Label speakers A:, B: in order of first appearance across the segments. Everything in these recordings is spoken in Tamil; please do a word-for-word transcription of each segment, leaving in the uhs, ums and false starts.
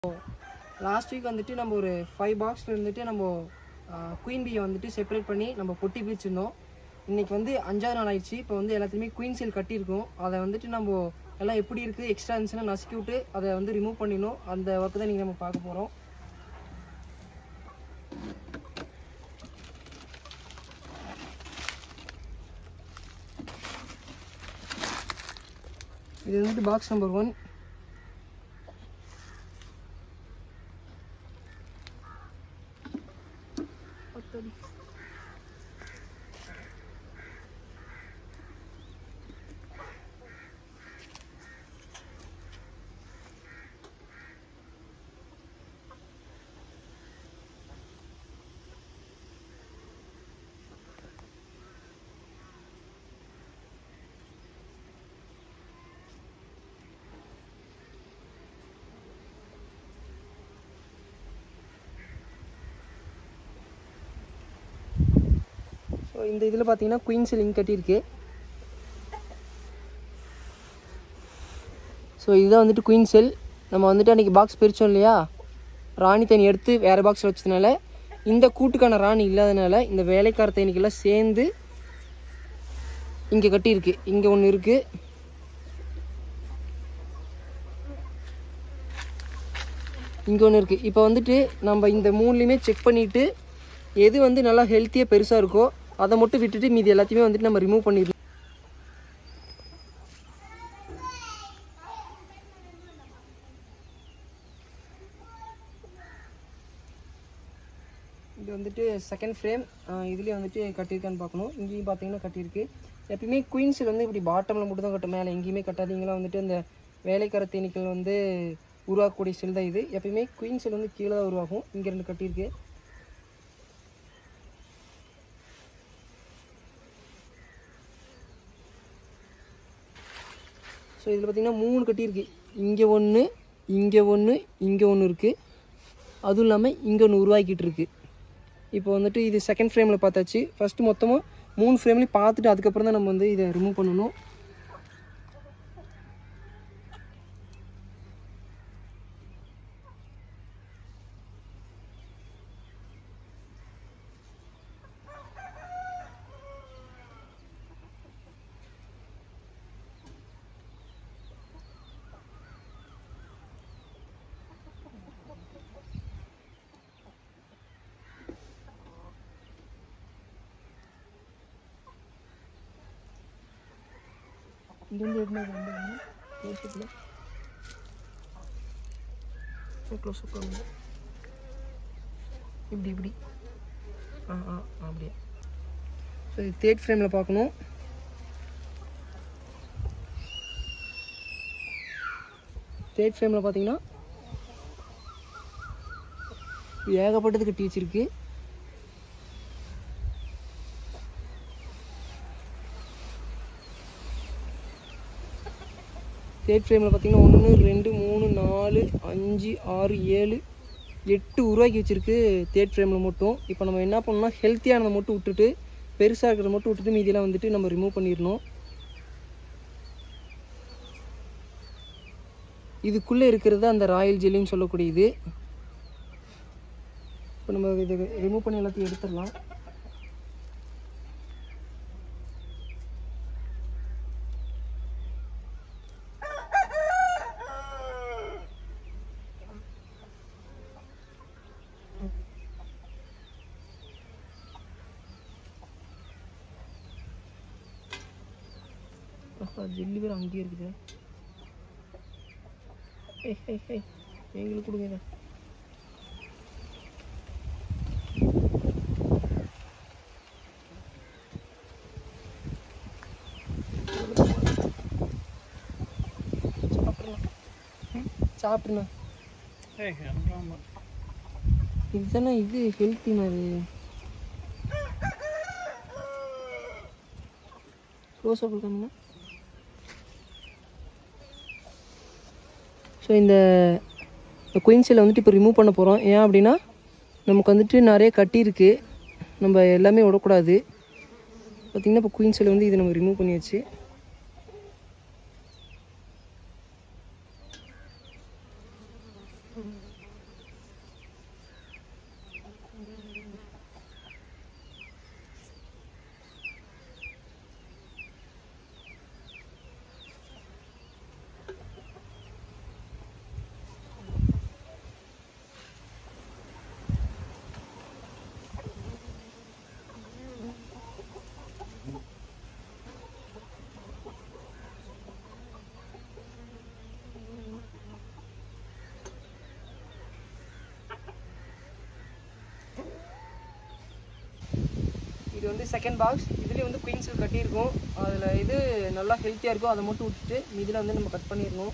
A: லாஸ்ட் வீக் வந்துட்டு நம்ம ஒரு ஃபைவ் பாக்ஸில் இருந்துட்டு நம்ம குயின் பீயை வந்துட்டு செப்பரேட் பண்ணி நம்ம பொட்டி பிரிச்சிருந்தோம். இன்றைக்கி வந்து அஞ்சாவது நாள் ஆயிடுச்சு. இப்போ வந்து எல்லாத்துலேயுமே குயின் சீல் கட்டியிருக்கோம். அதை வந்துட்டு நம்ம எல்லாம் எப்படி இருக்குது எக்ஸ்ட்ரா இருந்துச்சுன்னா நசுக்கி விட்டு அதை வந்து ரிமூவ் பண்ணிடணும். அந்த ஒர்க்கு தான் நீங்கள் நம்ம பார்க்க போகிறோம். இது வந்துட்டு பாக்ஸ் நம்பர் ஒன். ஸோ இந்த இதில் பார்த்தீங்கன்னா குயின் சீல் இங்கே கட்டியிருக்கு. ஸோ இதுதான் வந்துட்டு குயின் செல். நம்ம வந்துட்டு அன்றைக்கி பாக்ஸ் பிரித்தோம் இல்லையா, ராணி தேனி எடுத்து வேறு பாக்ஸில் வச்சதுனால இந்த கூட்டுக்கான ராணி இல்லாதனால இந்த வேலைக்கார தேனிக்கெல்லாம் சேர்ந்து இங்கே கட்டியிருக்கு. இங்கே ஒன்று இருக்குது, இங்கே ஒன்று இருக்குது. இப்போ வந்துட்டு நம்ம இந்த மூணுலேயுமே செக் பண்ணிவிட்டு எது வந்து நல்லா ஹெல்த்தியாக பெருசாக இருக்கோ அதை மட்டும் விட்டுட்டு மீதி எல்லாத்தையுமே வந்துட்டு நம்ம ரிமூவ் பண்ணிடணும். இது வந்துட்டு செகண்ட் ஃப்ரேம். இதுலேயே வந்துட்டு கட்டியிருக்கான்னு பார்க்கணும். இங்கேயும் பார்த்தீங்கன்னா கட்டியிருக்கு. எப்பயுமே குயின் சீல் வந்து இப்படி பாட்டமில் மட்டும் தான் கட்டும், மேலே எங்கேயுமே கட்டாதீங்களா. வந்துட்டு அந்த வேலைக்கார தேனீக்கள் வந்து உருவாக்கக்கூடிய செல் தான் இது. எப்பயுமே குயின் சீல் வந்து கீழே தான் உருவாகும். இங்கே ரெண்டு கட்டியிருக்கு. ஸோ இதில் பார்த்திங்கன்னா மூணு கட்டியிருக்கு. இங்கே ஒன்று, இங்கே ஒன்று, இங்கே ஒன்று இருக்குது. அதுவும் இல்லாமல் இங்கே ஒன்று உருவாக்கிட்டு இருக்குது. இப்போ வந்துட்டு இது செகண்ட் ஃப்ரேமில் பார்த்தாச்சு. ஃபஸ்ட்டு மொத்தமாக மூணு ஃப்ரேம்லேயும் பார்த்துட்டு அதுக்கப்புறம் தான் நம்ம வந்து இதை ரிமூவ் பண்ணணும். இங்கேருந்து எடுத்து க்ளோஸ்அப்பில் க்ளோஸ்அப் பண்ணுங்க. இப்படி இப்படி ஆ ஆ அப்படியே. ஸோ இது தேர்ட் ஃப்ரேமில் பார்க்கணும். தேர்ட் ஃப்ரேமில் பார்த்தீங்கன்னா ஏகப்பட்டது கட்டி வச்சிருக்கு. தேர்ட் ஃப்ரேமில் பார்த்தீங்கன்னா ஒன்று ரெண்டு மூணு நாலு அஞ்சு ஆறு ஏழு எட்டு உருவாக்கி வச்சுருக்கு தேர்ட் ஃப்ரேமில் மட்டும். இப்போ நம்ம என்ன பண்ணணும்னா ஹெல்த்தியானதை மட்டும் விட்டுட்டு பெருசாக இருக்கிறத மட்டும் விட்டுட்டு மீதியெல்லாம் வந்துட்டு நம்ம ரிமூவ் பண்ணிடணும். இதுக்குள்ளே இருக்கிறது அந்த ராயல் ஜெல்லின்னு சொல்லக்கூடியது. இப்போ நம்ம இதை ரிமூவ் பண்ணி எல்லாத்தையும் எடுத்துடலாம். ஜெல்லி பேர் அங்கேயே இருக்குது. ஏய் ஏய் ஏய் எங்களுக்கு கொடுங்க இதை. சாப்பிடுண்ணா. இதுதானே இது ஹெல்த்திண்ணா. இது க்ளோஸ் அப் இருக்காங்கண்ணா. ஸோ இந்த குயின் சீலை வந்துட்டு இப்போ ரிமூவ் பண்ண போகிறோம். ஏன் அப்படின்னா நமக்கு வந்துட்டு நிறைய கட்டியிருக்கு, நம்ம எல்லாமே விடக்கூடாது. பார்த்திங்கன்னா இப்போ குயின் சீலை வந்து இதை நம்ம ரிமூவ் பண்ணியாச்சு. வந்து செகண்ட் பாக்ஸ். இதுலேயும் வந்து குயின் சீல் கட்டியிருக்கோம். அதில் இது நல்லா ஹெல்த்தியாக இருக்கும், அதை மட்டும் விட்டுட்டு மீதியில் வந்து நம்ம கட் பண்ணிடணும்.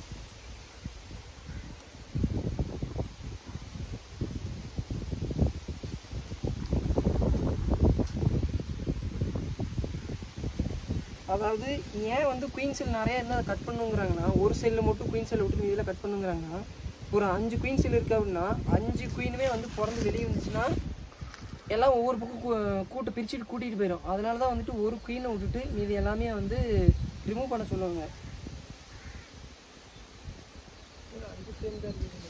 A: அதாவது ஏன் வந்து குயின் சீல் நிறையா இருந்தால் அதை கட் பண்ணுங்கிறாங்கன்னா, ஒரு சைடில் மட்டும் குயின் சீல் விட்டு மீதியில் கட் பண்ணுங்கிறாங்கன்னா, ஒரு அஞ்சு குயின் சீல் இருக்குது அப்படின்னா அஞ்சு குயினுமே வந்து பிறந்து வெளியே வந்துச்சுன்னா எல்லாம் ஒவ்வொரு பக்கம் கூட்டு பிரிச்சுட்டு கூட்டிகிட்டு போயிடும். அதனால தான் வந்துட்டு ஒரு குயினை விட்டுட்டு மீதி எல்லாமே வந்து ரிமூவ் பண்ண சொல்லுவாங்க. அஞ்சு குயின் தான் இருக்குது.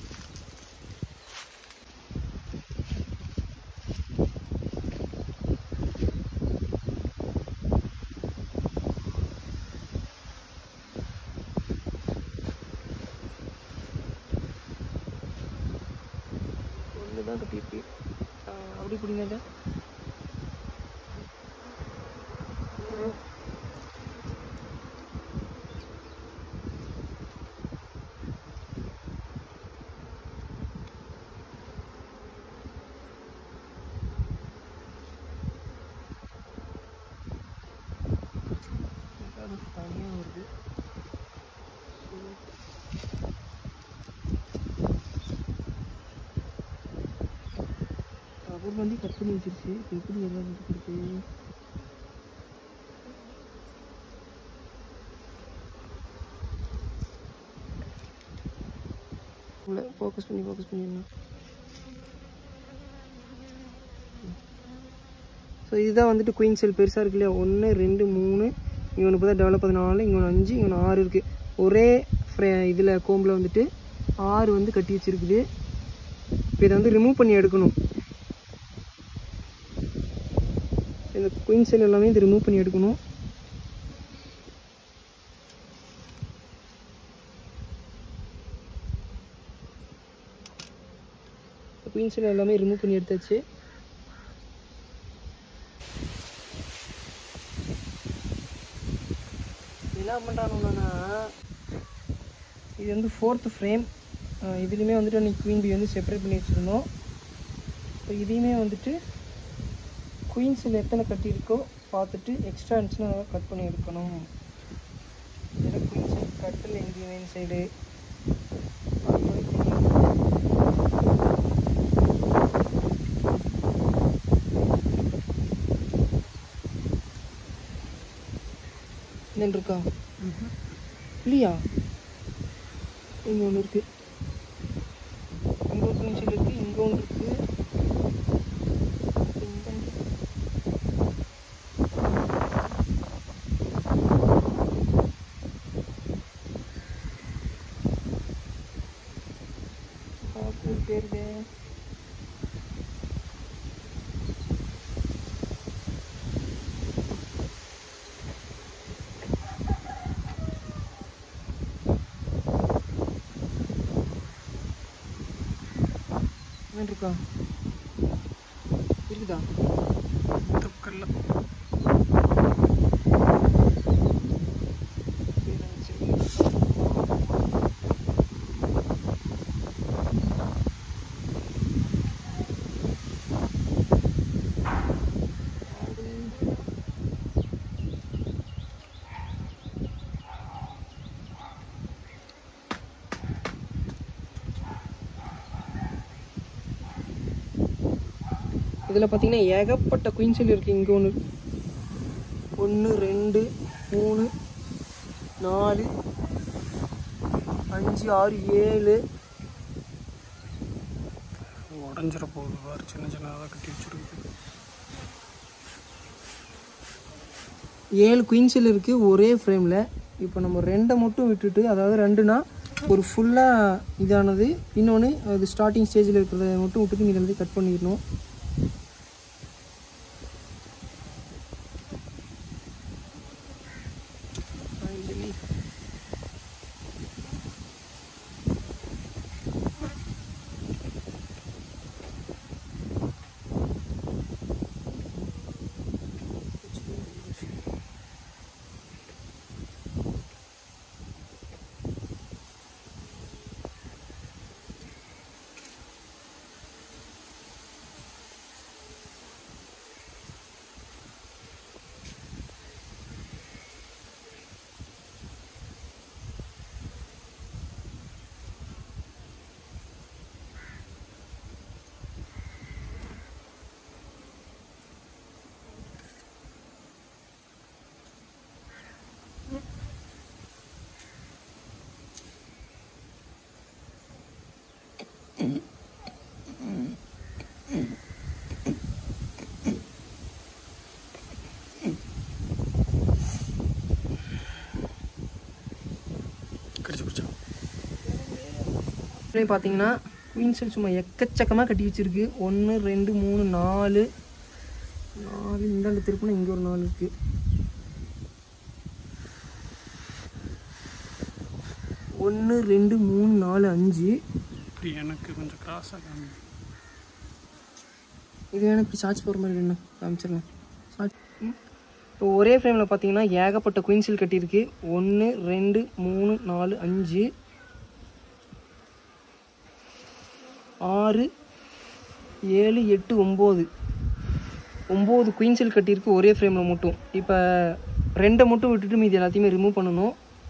A: தான் கட்டியிருக்கு. அப்படி பிடிங்க. தனியாக வருது. ரப்பர் வந்து கட் பண்ணி வச்சிருச்சு. இப்போ எப்படி எல்லாம் இருக்கு? ஃபோக்கஸ் பண்ணி ஃபோக்கஸ் பண்ணிடணும். ஸோ இதுதான் வந்துட்டு குயின் செல் பெருசாக இருக்கு இல்லையா, ஒன்று ரெண்டு மூணு, இங்கே ஒன்று இப்போ தான் டெவலப் ஆகுது நாலு, இங்கே ஒன்று அஞ்சு, இங்கே ஒன்று ஆறு இருக்குது. ஒரே ஃப்ரே இதில் கோம்பில் வந்துட்டு ஆறு வந்து கட்டி வச்சுருக்குது. இப்போ இதை வந்து ரிமூவ் பண்ணி எடுக்கணும். இந்த குயின் செல் எல்லாமே இதை ரிமூவ் பண்ணி எடுக்கணும். குயின் செல் எல்லாமே ரிமூவ் பண்ணி எடுத்தாச்சு. என்ன பண்ணுறானுன்னா, இது வந்து ஃபோர்த்து ஃப்ரேம். இதுலேயுமே வந்துட்டு அன்றைக்கி குயின் பி வந்து செப்பரேட் பண்ணி வச்சுருந்தோம். இப்போ இதையுமே வந்துட்டு குயின் செல் எத்தனை கட்டியிருக்கோ பார்த்துட்டு எக்ஸ்ட்ரா இருந்துச்சுன்னா அதை கட் பண்ணி எடுக்கணும். இதில் குயின் செல் கட்டில் எங்கேயுமே சைடு இருக்கா இல்லையா? இங்கே ஒன்று இருக்குது, இங்கே ஒரு குயின் செல் இருக்குது, இங்கே ஒன்று இருக்குது. பேருது இருக்கா இருக்குதா? தக்கல்ல இதில் பார்த்தீங்கன்னா ஏகப்பட்ட குயின் செல் இருக்குது. இங்கே ஒன்று ஒன்று ரெண்டு மூணு நாலு அஞ்சு ஆறு ஏழு. உடஞ்சிட போகுது பாரு, சின்ன சின்னதாக கட்டி வச்சுருக்கு. ஏழு குயின் செல் இருக்குது ஒரே ஃப்ரேமில். இப்போ நம்ம ரெண்டை மட்டும் விட்டுட்டு, அதாவது ரெண்டுனா ஒரு ஃபுல்லாக இதானது, இன்னொன்று அது ஸ்டார்டிங் ஸ்டேஜில் இருக்கிறத மட்டும் விட்டுட்டு இதை வந்து கட் பண்ணிடணும். பார்த்தீங்கன்னா குயின் செல் சும்மா எக்கச்சக்கமாக கட்டி வச்சுருக்கு. ஒன்று ரெண்டு மூணு நாலு நாலு இந்தாண்டு திருப்பினா இங்கே ஒரு நாலு இருக்குது. ஒன்று ரெண்டு மூணு நாலு அஞ்சு.
B: எனக்கு கொஞ்சம் கிராஸாக
A: இது வேணும். இப்படி சார்ஜ் போகிற மாதிரி வேணும் காமிச்சிடலாம். சார்ஜ் இப்போ ஒரே ஃப்ரேமில் பார்த்தீங்கன்னா ஏகப்பட்ட குயின் செல் கட்டியிருக்கு. ஒன்று ரெண்டு மூணு நாலு அஞ்சு ஆறு ஏழு எட்டு ஒம்பது ஒம்பது குயின் செல் கட்டியிருக்கு ஒரே ஃப்ரேமில் மட்டும். இப்போ ரெண்டை மட்டும் விட்டுட்டு மீதி எல்லாத்தையுமே ரிமூவ் பண்ணணும்.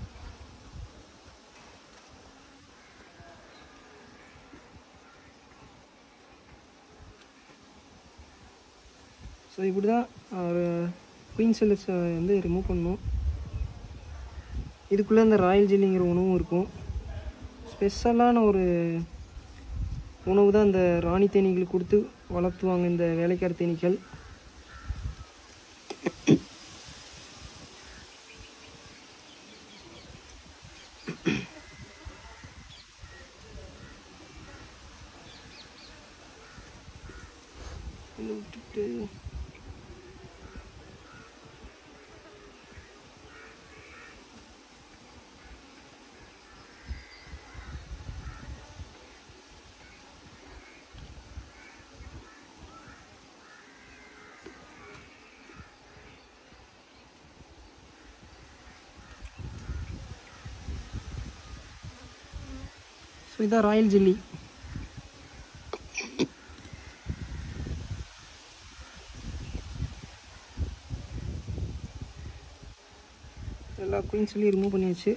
A: ஸோ இப்படி தான் குயின் செல்ஸ் வந்து ரிமூவ் பண்ணணும். இதுக்குள்ளே இந்த ராயல் ஜெல்லிங்கிற உணவும் இருக்கும். ஸ்பெஷலான ஒரு உணவு தான் இந்த ராணி தேனீகளுக்கு கொடுத்து வளர்த்துவாங்க இந்த வேலைக்கார தேனீக்கள். விட்டுட்டு ஸோ இதான் ராயல் ஜெல்லி. எல்லா குயின் செல்லையும் ரிமூவ் பண்ணியாச்சு.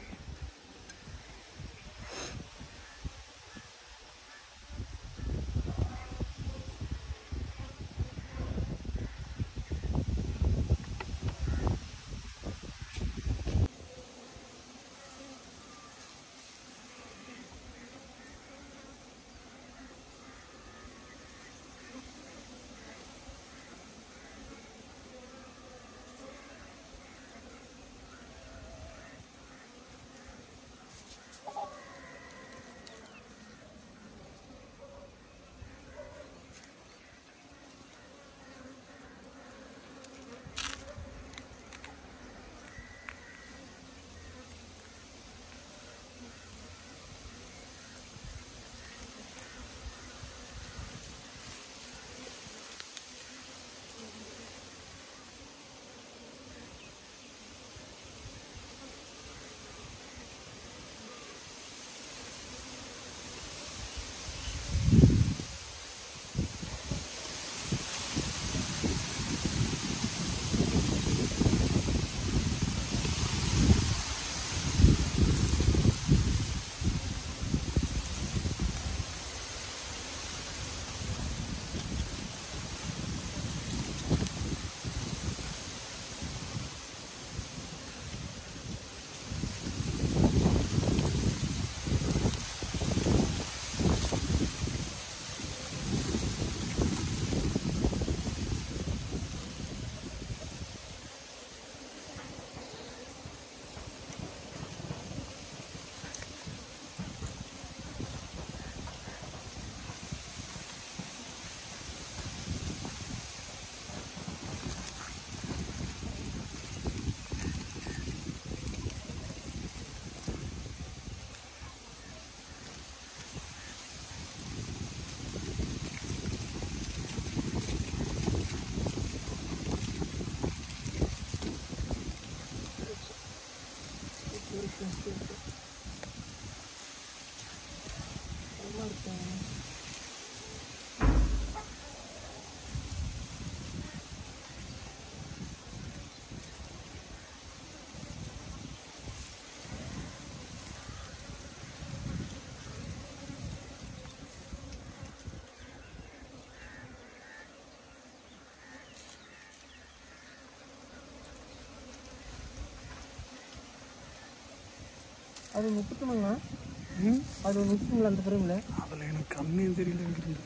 A: அது முப்பத்தொன்னுங்களா? ம் அது முப்பத்தொன்னுங்களா அந்த ஃப்ரேமில்?
B: அதில் எனக்கு கண்ணே தெரியல இங்கிருந்து.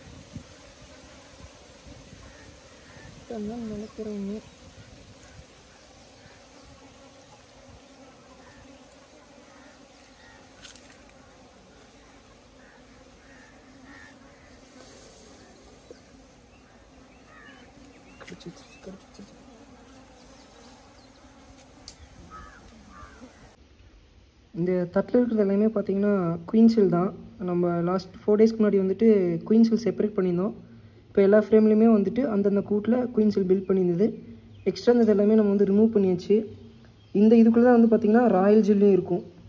A: நினைக்கிறேன் இந்த தட்டில் இருக்கிறது எல்லாமே பார்த்தீங்கன்னா குயின் செல் தான். நம்ம லாஸ்ட் ஃபோர் டேஸ்க்கு முன்னாடி வந்துட்டு குயின் செல் செப்பரேட் பண்ணியிருந்தோம். இப்போ எல்லா ஃப்ரேம்லேயுமே வந்துட்டு அந்தந்த கூட்டில் குயின் செல் பில்ட் பண்ணியிருந்தது. எக்ஸ்ட்ரா இருந்தது எல்லாமே நம்ம வந்து ரிமூவ் பண்ணியாச்சு. இந்த இதுக்குள்ளே தான் வந்து பார்த்திங்கன்னா ராயல் ஜெல்லும் இருக்கும்.